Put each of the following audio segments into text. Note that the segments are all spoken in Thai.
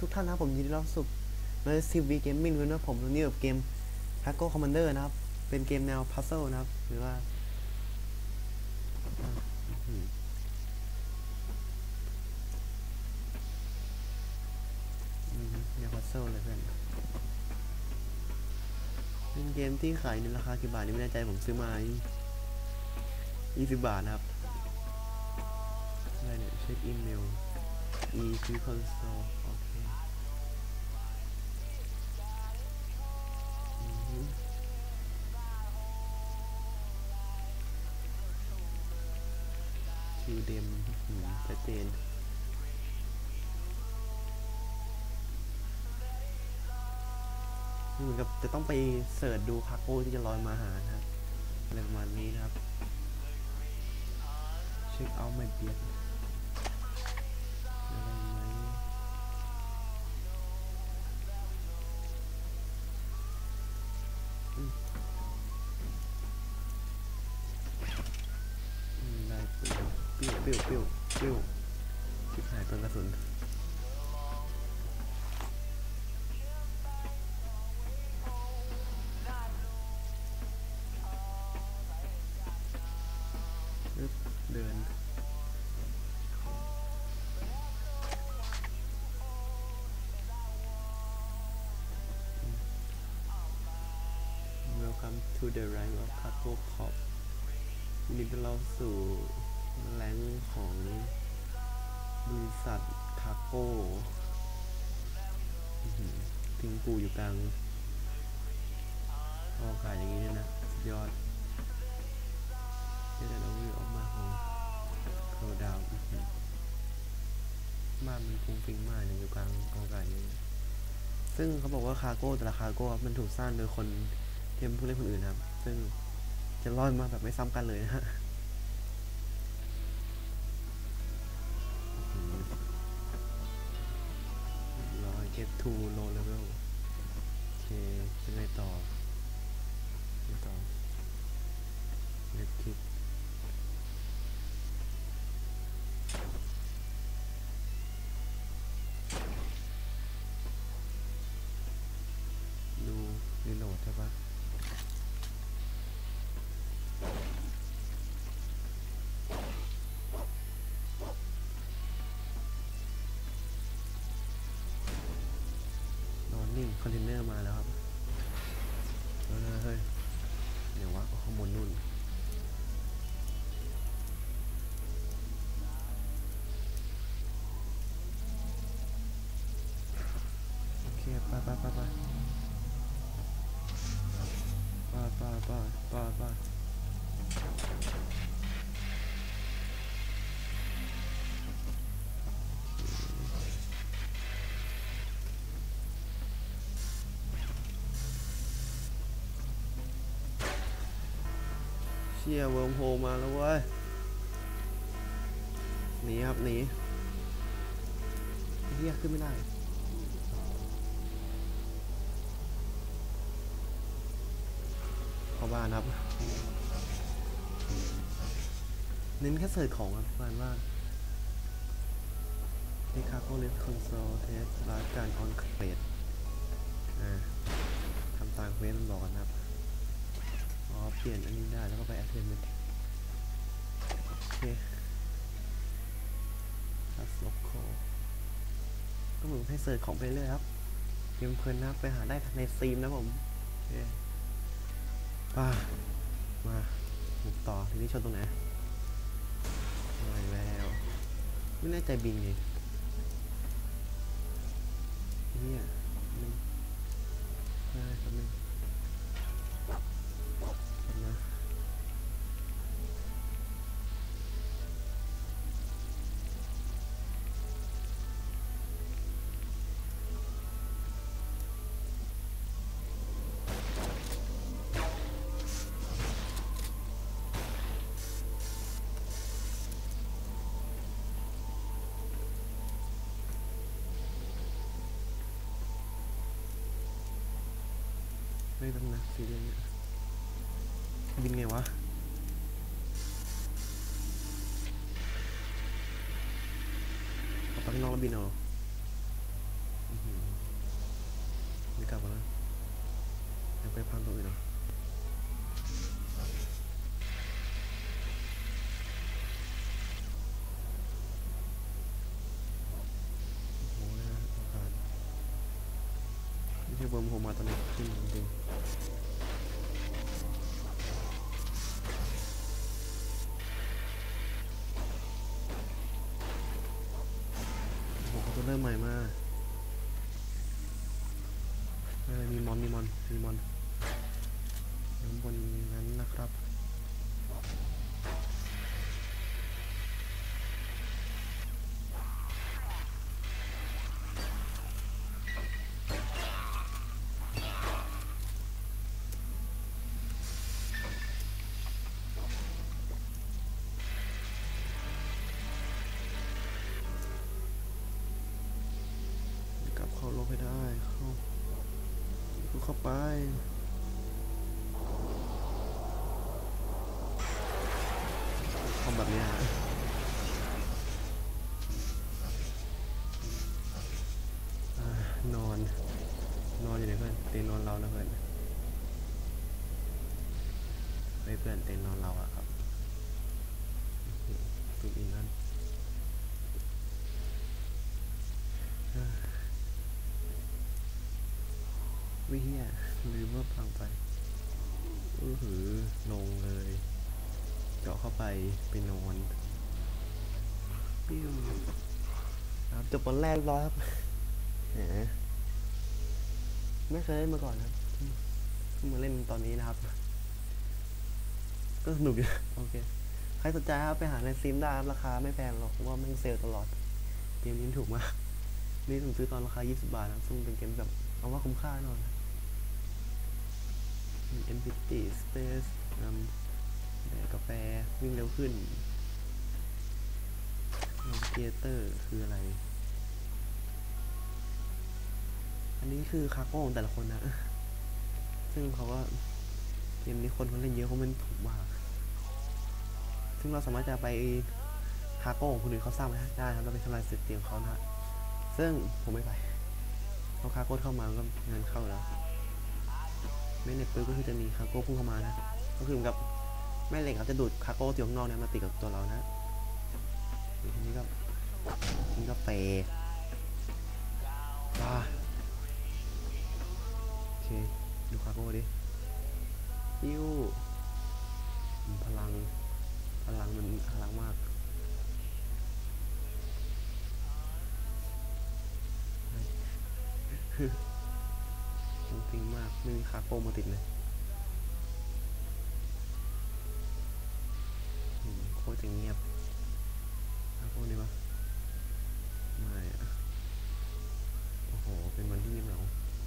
ทุกท่านนะผมยินดีต้อนรับสู่ในซีวีเกมมิ่งด้วยนะผมนี่กับเกม Hago Commander นะครับเป็นเกมแนวพัซเซิลนะครับหรือว่าแนวพัซเซิลเลยเพื่อนเป็นเกมที่ขายในราคากี่บาทนี่ไม่แน่ใจผมซื้อมา20 บาทนะครับอะไรเนี่ยเช็คอีเมล ซื้อคอนโซลโอเคคิวเดมชัดเจนเหมือนกับจะต้องไปเสิร์ชดูคาโก้ที่จะลอยมาหานะครับอะไรประมาณนี้นะครับเช็คเอาท์ไม่เบียดได้ปิ้วปิ้วปิ้วปิ้วชิบหายตัวกระสุนเดินWelcome to the rank of Cargo Corp วันนี้เราสู่แรงของบริษัทคาโก้ทิ้งกูอยู่กลางอากาศอย่างนี้เนี่ยนะยอดเดี๋ยวเราออกมาของโครดาวบ้านมันฟุ้งฟิ้งมากเนี่ยอยู่กลางอากาศนี้ซึ่งเขาบอกว่าคาโก้แต่ละคาโก้มันถูกสร้างโดยคนเทียมผู้เล่นคนอื่นนะครับซึ่งจะรอดมาแบบไม่ซ้ำกันเลยนะฮะget to low level โอเคยังไงต่อเน็ตคลิปดูรีโหลดใช่ปะคอนเทนเนอร์มาแล้วครับเฮ้ยเดี๋ยววะข้างบนนู่นโอเคไปเชี่ยเวิร์มโฮมาแล้วเว้ยหนีครับหนีเฮียขึ้นไม่ได้เข้าบ้านครับเน้นแค่เสิร์ชของครับประมาณว่าในคาโก้เลสคอนโซลเทสร้านการออนเครดทำตามเควสมันบอกกันครับเปลี่ยนอันนี้ได้แล้วก็ไปแอดเทนเมนต์โอเคทัสโลโคก็เหมือนให้เสิร์ชของไปเรื่อยครับเกมเพลินนะไปหาได้ในซีมนะผมโอเคมาบุกต่อทีนี้ชนตรงไหนมาแล้วไม่แน่ใจบินไงเนี่ยได้ครับนึงไม่ต้องนะสีเรียงเนี่ยบินไงวะเอาไปข้างนอกแล้วบินเอาไปพังตรงอื่นเนาะโอ้โหนะโอกาสไม่ใช่เวิร์มโฮมาตอนนี้ขึ้นจริงโอ้โหเขาจะเริ่มใหม่มามีมอนอยู่บนนั้นนะครับกลับเข้าโลกให้ได้เข้าไปทำแบบนี้ฮะนอนอยู่ในเพื่อนเตียงนอนเรานะเพื่อนไม่เพื่อนเตียงนอนเราอะครับตุ่มอินนั่นวิเฮียลืมว่าพังไปหือลงเลยเจาะเข้าไปนอนปิ้วครับจบวันแรกร้อยครับไม่เคยเล่นมาก่อนครับเพิ่งมาเล่นตอนนี้นะครับก็สนุกอยู่โอเคใครสนใจครับไปหาในซิมได้ราคาไม่แพงหรอกเพราะว่ามันเซลล์ตลอดเกมนี้ถูกมากนี่ผมซื้อตอนราคา20 บาทนะซึ่งเป็นเกมแบบเอาว่าคุ้มค่าแน่นอนEmpty Space กาแฟวิ่งเร็วขึ้นเกเตอร์คืออะไรอันนี้คือคาโก้ของแต่ละคนนะซึ่งเขาก็เกมนี้คนเขาเล่นเยอะเขามันถูกมากซึ่งเราสามารถจะไปคาโก้ของคนอื่นเขาสร้างได้ครับเราไปทำลายสถิติของเขานะซึ่งผมไม่ไปเพราะคาโก้เข้ามาก็เงินเข้าแล้วไม่เน็ตปื้ก็คือจะมีคาโก้พุ่งเข้ามานะก็คือเหมือนกับแม่เหล็กเขาจะดูดคาโก้ที่อยู่ข้างนอกเนี่ยมาติดกับตัวเรานะทีนี้ก็เปย์โอเคดูคาโก้ดิปิ้วพลังมันพลังมากจริงมากไม่มีคาโก้มาติดเลยโคตรจะเงียบคาโก้นี่วะไม่โอ้โหเป็นวันที่เงียบเหงา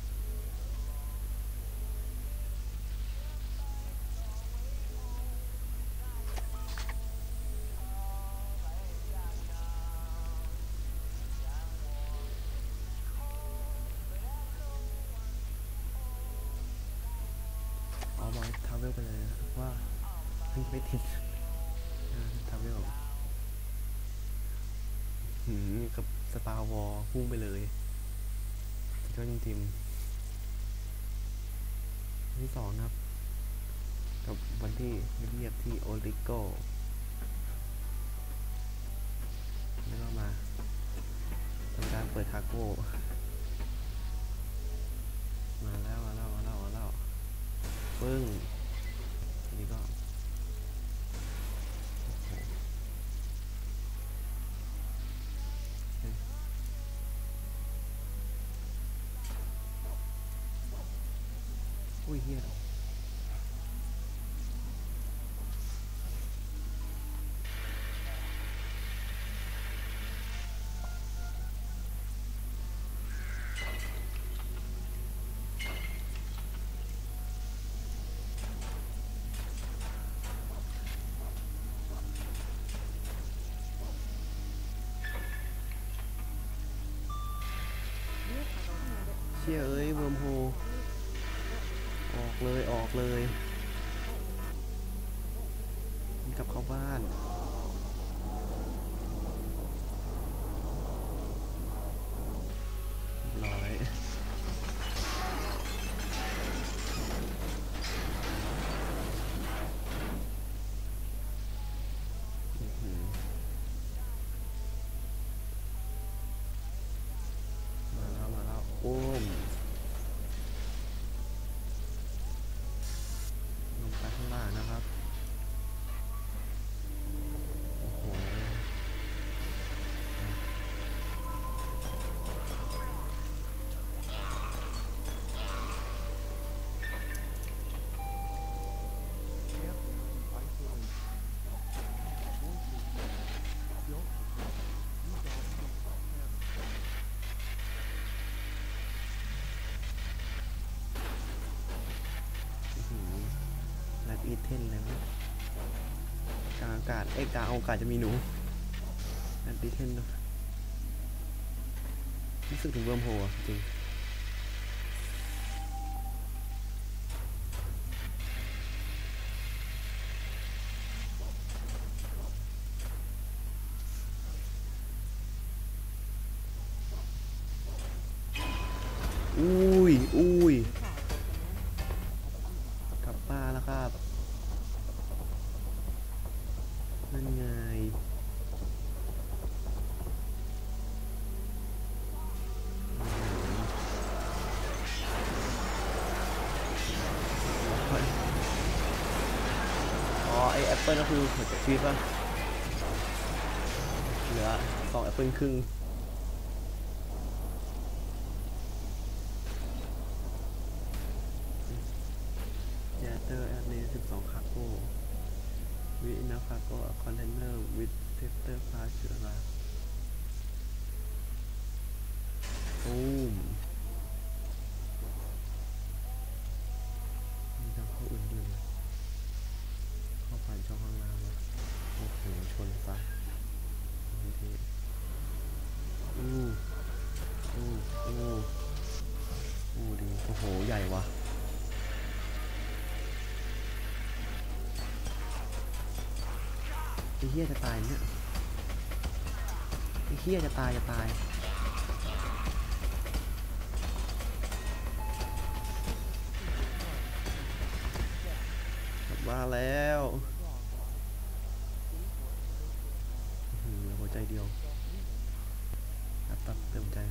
บอยทาวเวลไปเลยนะว่าไม่ติดทาวเวลกับสตาร์วอลพุ่งไปเลยก็จริงๆที่2นะครับกับวันที่เงียบที่โอริโกแล้วก็มาทำการเปิดคาโก้มาแล้วปึ้งนี่ก็อุ้ยเฮียเชี่ยเอ้ยเวิร์มโฮออกเลยกลับเข้าบ้านร้อยอีเทนแล้วกลางอากาศกลางอากาศจะมีหนูอันดีเทนรู้สึกถึงเวิร์มโฮลจริงอุ้ยกลับบ้านแล้วครับนั่นไงอ๋อไอแอปเปิลก็คือหัวใจชีวิตป่ะเหลือ2แอปเปิลครึ่งแยเตอร์แอดเน12คาร์โก้วินาคาโก้คอนเทนเนอร์วิดเทสเตอร์พาร์ทเชื้อราตูมมีทางเข้าอื่นด้วยเข้าผ่านช่องข้างล่างมาโอ้โหชนซะทีดีโอ้โหใหญ่วะไอ้เหี้ยจะตายเนี่ยไอ้เหี้ยจะตายกลับมาแล้วหัวใจเดียวตับเติมใจ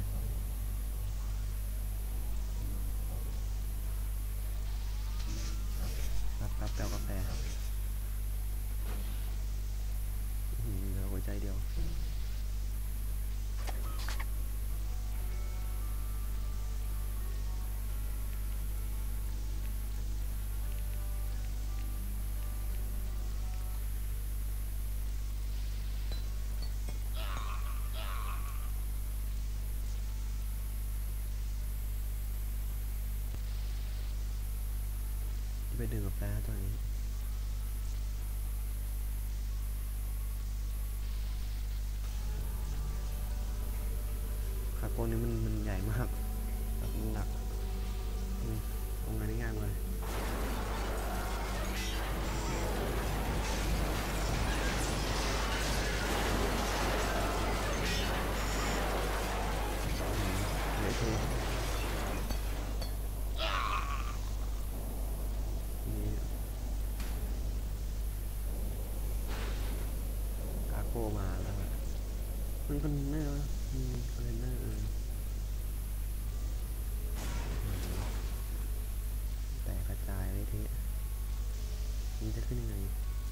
ตับแปลกาแฟหัวใจเดียวไปดื่มกาแฟตอนนี้คาโก้นี้มันใหญ่มากแบบมันหนักทำงานได้ง่ายเลยเละเทะนี่คาโก้มาแล้วมันคอนเทนเนอร์คอนเทนเนอร์แตกกระจายเละเทะนี่จะขึ้นยังไง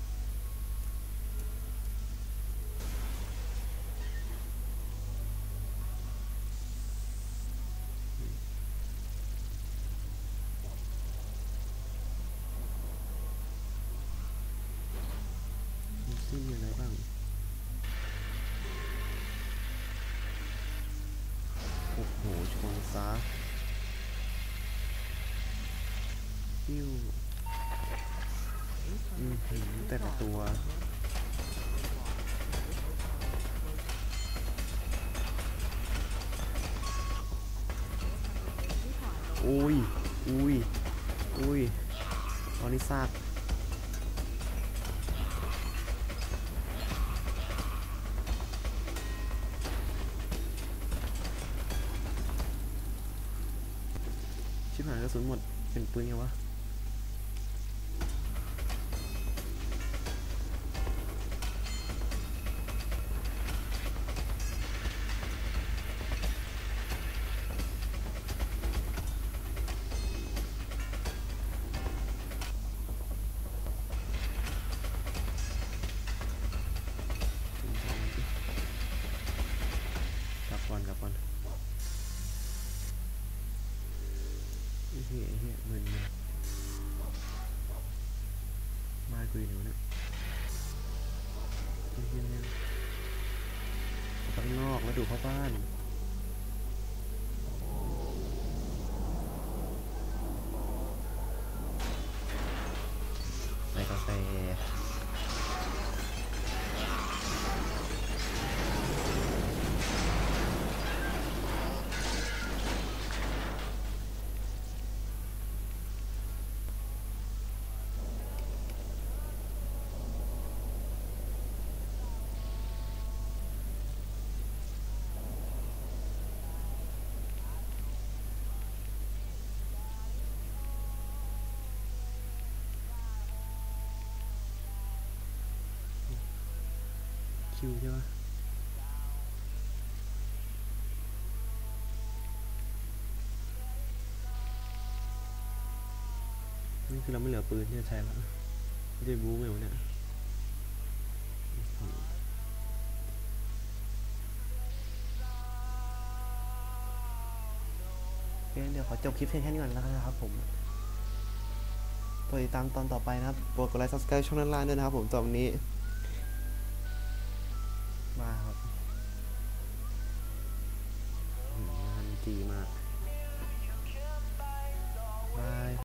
ซึ่งมีอะไรบ้างโอ้โหชนซะปิ้วแต่ละตัวอุ้ยตอนนี้ซากชิบหายกระสุนหมดเป็นปืนไงวะกลับก่อนเฮียเงินมาคุยหนูเนี่ยเฮียเนี่ยข้างนอกแล้วดูเข้าบ้านแตคิวใช่ไหมนี่คือเราไม่เหลือปืนที่จะใช้แล้วจะบู๊ไงวะเนี่ยเดี๋ยวขอจบคลิปเพียงแค่นี้ก่อนแล้วกันนะครับผมโปรดติดตามตอนต่อไปนะครับโปรดกดไลค์ subscribe ช่องด้านล่างด้วยนะครับผมตอนนี้มาครับงานจีมา